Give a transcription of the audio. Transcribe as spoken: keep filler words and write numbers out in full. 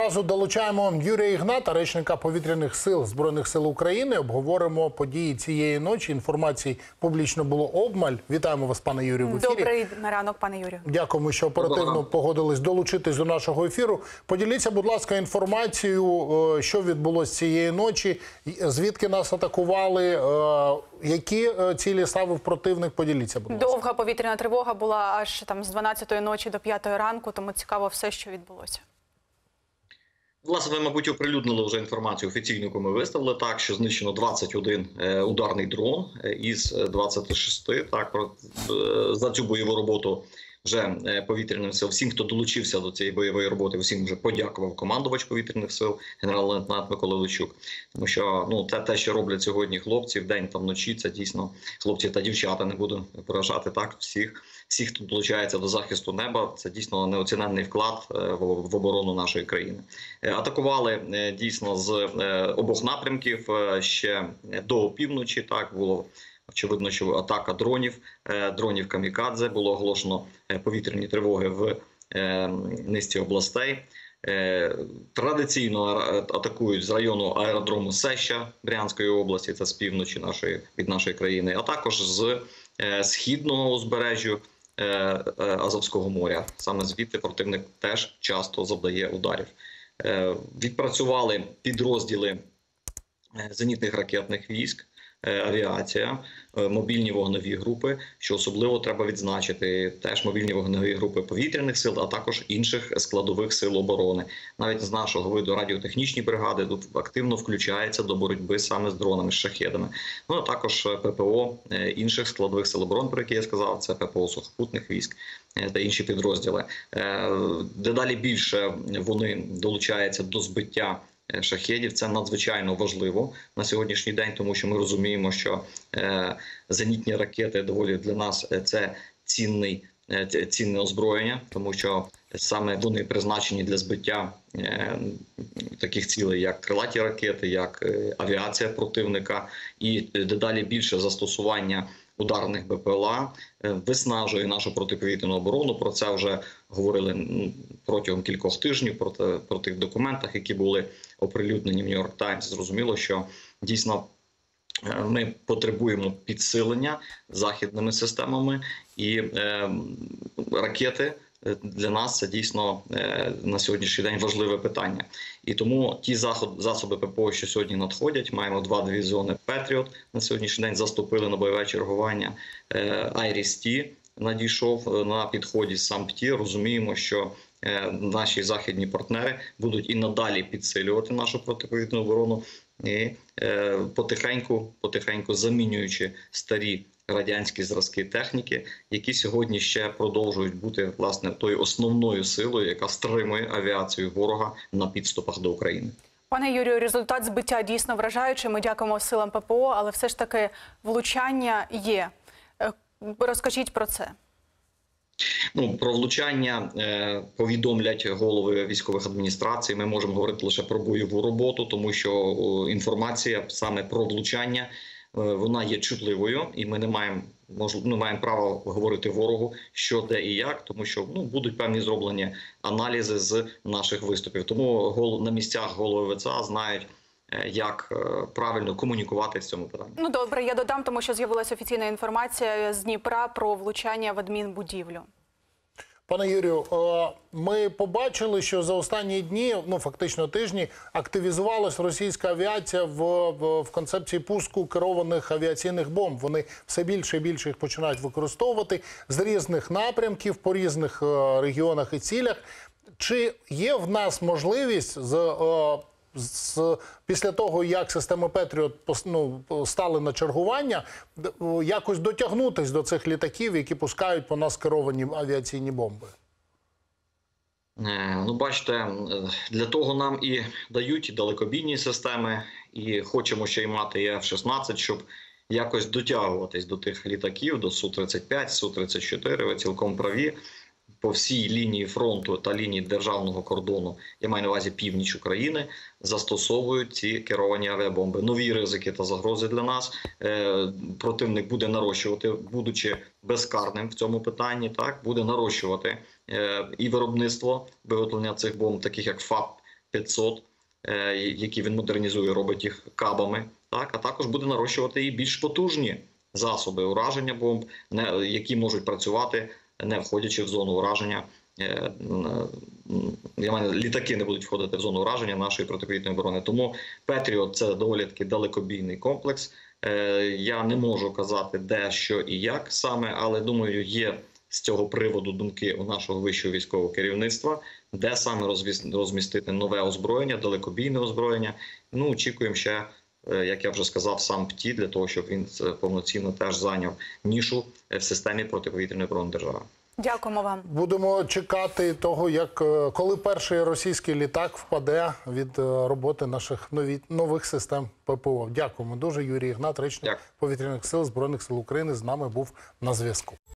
Разу долучаємо Юрія Ігната, речника повітряних сил Збройних сил України. Обговоримо події цієї ночі. Інформації публічно було обмаль. Вітаємо вас, пане Юрію, в ефірі. Добрий ранок, пане Юрію. Дякуємо, що оперативно погодились долучитись до нашого ефіру. Поділіться, будь ласка, інформацією, що відбулося цієї ночі, звідки нас атакували, які цілі ставив противник. Поділіться, будь ласка. Довга повітряна тривога була аж там з дванадцятої ночі до п'ятої ранку, тому цікаво все, що відбулося. Власне, ви, мабуть, оприлюднили вже інформацію офіційну, яку ми виставили, так, що знищено двадцять один е, ударний дрон із двадцяти шести. Так, е, за цю бойову роботу вже е, повітряних сил. Всім, хто долучився до цієї бойової роботи, всім вже подякував командувач повітряних сил, генерал-лейтенант Микола Личук. Тому що ну, те, те, що роблять сьогодні хлопці вдень та вночі, це дійсно хлопці та дівчата, не буду поражати так всіх. Всі, хто долучається до захисту неба, це дійсно неоціненний вклад в оборону нашої країни. Атакували дійсно з обох напрямків ще до опівночі. Так було очевидно, що атака дронів, дронів камікадзе, було оголошено повітряні тривоги в низці областей. Традиційно атакують з району аеродрому Сеща Брянської області, це з півночі нашої від нашої країни, а також з східного узбережжя Азовського моря. Саме звідти противник теж часто завдає ударів. Відпрацювали підрозділи зенітних ракетних військ, авіація, мобільні вогневі групи, що особливо треба відзначити, теж мобільні вогневі групи повітряних сил, а також інших складових сил оборони. Навіть з нашого виду радіотехнічні бригади тут активно включаються до боротьби саме з дронами, з шахедами. Ну, а також ППО інших складових сил оборони, про які я сказав, це ППО сухопутних військ та інші підрозділи. Дедалі більше вони долучаються до збиття шахедів. Це надзвичайно важливо на сьогоднішній день, тому що ми розуміємо, що е, зенітні ракети доволі для нас це цінний, е, цінне озброєння, тому що саме вони призначені для збиття е, таких цілей, як крилаті ракети, як е, авіація противника, і дедалі більше застосування ударних БПЛА виснажує нашу протиповітряну оборону. Про це вже говорили протягом кількох тижнів, про, те, про тих документах, які були оприлюднені в Нью-Йорк Таймс. Зрозуміло, що дійсно ми потребуємо підсилення західними системами, і е, ракети для нас це дійсно е, на сьогоднішній день важливе питання. І тому ті засоби ППО, що сьогодні надходять, маємо два дивізіони Петріот на сьогоднішній день, заступили на бойове чергування. е, Айріс-Ті надійшов на підході з Сампті. Розуміємо, що е, наші західні партнери будуть і надалі підсилювати нашу протиповітряну оборону, і е, потихеньку, потихеньку замінюючи старі радянські зразки техніки, які сьогодні ще продовжують бути, власне, тою основною силою, яка стримує авіацію ворога на підступах до України. Пане Юрію, результат збиття дійсно вражаючий. Ми дякуємо силам ППО, але все ж таки влучання є. Розкажіть про це. Ну, про влучання е, повідомлять голови військових адміністрацій. Ми можемо говорити лише про бойову роботу, тому що о, інформація саме про влучання е, вона є чутливою, і ми не маємо можливо, не маємо права говорити ворогу, що де і як, тому що ну будуть певні зроблені аналізи з наших виступів. Тому гол, на місцях голови ВЦА знають, як правильно комунікувати з цьому питанню. Ну добре, я додам, тому що з'явилася офіційна інформація з Дніпра про влучання в адмінбудівлю. Пане Юрію, ми побачили, що за останні дні, ну фактично тижні, активізувалась російська авіація в, в, в концепції пуску керованих авіаційних бомб. Вони все більше і більше їх починають використовувати з різних напрямків, по різних регіонах і цілях. Чи є в нас можливість з... З, після того, як системи Петріот ну, стали на чергування, якось дотягнутись до цих літаків, які пускають по нас керовані авіаційні бомби? Ну, бачите, для того нам і дають далекобійні системи, і хочемо ще й мати Еф шістнадцять, щоб якось дотягуватись до тих літаків, до Су тридцять п'ять, Су тридцять чотири, ви цілком праві. По всій лінії фронту та лінії державного кордону, я маю на увазі північ України, застосовують ці керовані авіабомби. Нові ризики та загрози для нас. Е, противник буде нарощувати, будучи безкарним в цьому питанні, так, буде нарощувати е, і виробництво виготовлення цих бомб, таких як ФАП п'ятсот, е, які він модернізує, робить їх кабами. Так, а також буде нарощувати і більш потужні засоби ураження бомб, не, які можуть працювати, не входячи в зону ураження. Е, я маю, літаки не будуть входити в зону ураження нашої протиповітряної оборони. Тому Петріот – це доволі таки далекобійний комплекс. Е, я не можу казати, де, що і як саме, але думаю, є з цього приводу думки у нашого вищого військового керівництва, де саме розмістити нове озброєння, далекобійне озброєння. Ну, очікуємо ще, як я вже сказав, сам ПТІ, для того, щоб він повноцінно теж зайняв нішу в системі протиповітряної оборони держави. Дякуємо вам. Будемо чекати того, як е, коли перший російський літак впаде від е, роботи наших нові, нових систем ППО. Дякуємо дуже. Юрій Ігнат, речник Дякую. Повітряних сил Збройних сил України, з нами був на зв'язку.